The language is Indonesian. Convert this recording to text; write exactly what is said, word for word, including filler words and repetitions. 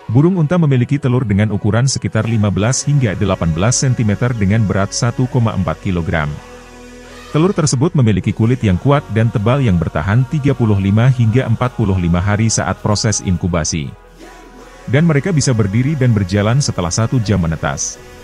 Burung unta memiliki telur dengan ukuran sekitar lima belas hingga delapan belas sentimeter dengan berat satu koma empat kilogram. Telur tersebut memiliki kulit yang kuat dan tebal yang bertahan tiga puluh lima hingga empat puluh lima hari saat proses inkubasi. Dan mereka bisa berdiri dan berjalan setelah satu jam menetas.